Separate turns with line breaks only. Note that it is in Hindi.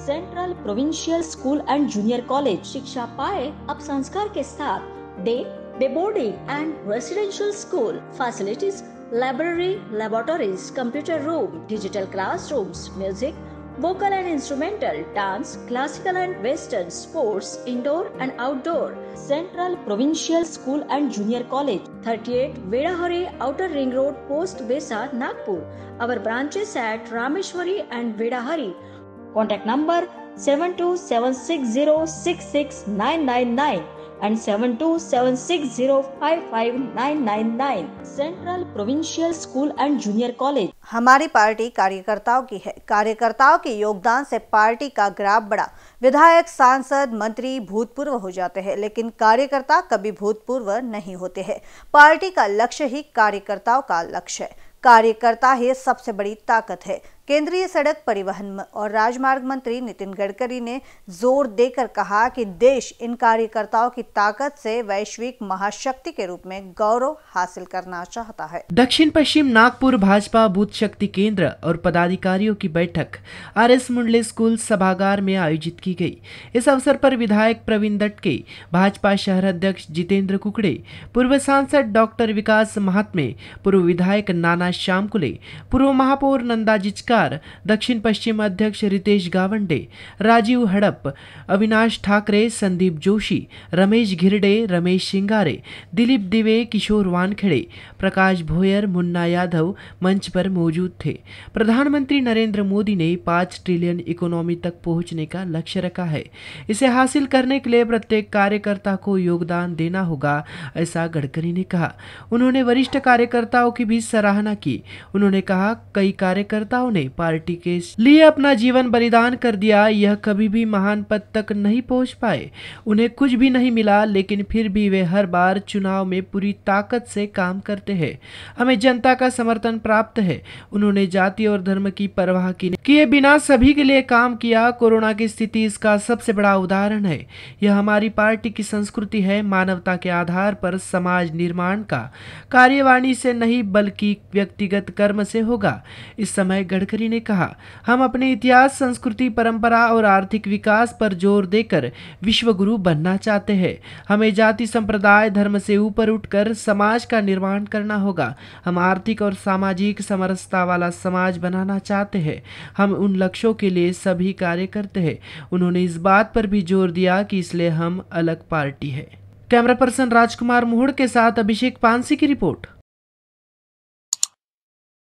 Central provincial school and junior college. शिक्षा पाए अब संस्कार के साथ। Day boarding and residential school facilities, library, laboratories, computer room, digital classrooms, music, vocal and instrumental, dance, classical and western, sports, indoor and outdoor. Central Provincial School and Junior College, 38 Vedahari, Outer Ring Road, Post Besa, Nagpur. Our branches at Rameshwari and Vedahari. Contact number 7276066999 and 7276055999. Central Provincial School and Junior College.
हमारी पार्टी कार्यकर्ताओं की है। कार्यकर्ताओं के योगदान से पार्टी का ग्राफ बढ़ा। विधायक, सांसद, मंत्री भूतपूर्व हो जाते हैं, लेकिन कार्यकर्ता कभी भूतपूर्व नहीं होते हैं। पार्टी का लक्ष्य ही कार्यकर्ताओं का लक्ष्य है। कार्यकर्ता ही सबसे बड़ी ताकत है। केंद्रीय सड़क परिवहन और राजमार्ग मंत्री नितिन गडकरी ने जोर देकर कहा कि देश इन कार्यकर्ताओं की ताकत से वैश्विक महाशक्ति के रूप में गौरव हासिल करना चाहता है।
दक्षिण पश्चिम नागपुर भाजपा बूथ शक्ति केंद्र और पदाधिकारियों की बैठक RS मुंडले स्कूल सभागार में आयोजित की गई। इस अवसर पर विधायक प्रवीण दटके, भाजपा शहर अध्यक्ष जितेंद्र कुकड़े, पूर्व सांसद डॉक्टर विकास महात्मे, पूर्व विधायक नाना श्यामकुले, पूर्व महापौर नंदा जिचकार, दक्षिण पश्चिम अध्यक्ष रितेश गावंडे, राजीव हड़प, अविनाश ठाकरे, संदीप जोशी, रमेश घिरडे, रमेश सिंगारे, दिलीप दिवे, किशोर वानखेड़े, प्रकाश भोयर, मुन्ना यादव मंच पर मौजूद थे। प्रधानमंत्री नरेंद्र मोदी ने 5 ट्रिलियन इकोनॉमी तक पहुंचने का लक्ष्य रखा है। इसे हासिल करने के लिए प्रत्येक कार्यकर्ता को योगदान देना होगा, ऐसा गडकरी ने कहा। उन्होंने वरिष्ठ कार्यकर्ताओं की भी सराहना की। उन्होंने कहा, कई कार्यकर्ताओं ने पार्टी के लिए अपना जीवन बलिदान कर दिया। यह कभी भी महान पद तक नहीं पहुंच पाए, उन्हें कुछ भी नहीं मिला, लेकिन फिर भी वे हर बार चुनाव में पूरी ताकत से काम करते हैं। हमें जनता का समर्थन प्राप्त है। उन्होंने जाति और धर्म की परवाह किए बिना सभी के लिए काम किया। कोरोना की स्थिति इसका सबसे बड़ा उदाहरण है। यह हमारी पार्टी की संस्कृति है। मानवता के आधार पर समाज निर्माण का कार्यवाणी से नहीं बल्कि व्यक्तिगत कर्म से होगा। इस समय गडकरी ने कहा, हम अपने इतिहास, संस्कृति, परंपरा और आर्थिक विकास पर जोर देकर विश्व गुरु बनना चाहते हैं। हमें जाति, संप्रदाय, धर्म से ऊपर उठकर समाज का निर्माण करना होगा। हम आर्थिक और सामाजिक समरसता वाला समाज बनाना चाहते हैं। हम उन लक्ष्यों के लिए सभी कार्य करते हैं। उन्होंने इस बात पर भी जोर दिया कि इसलिए हम अलग पार्टी है। कैमरा पर्सन राजकुमार मोहड़ के साथ अभिषेक पानसी की रिपोर्ट।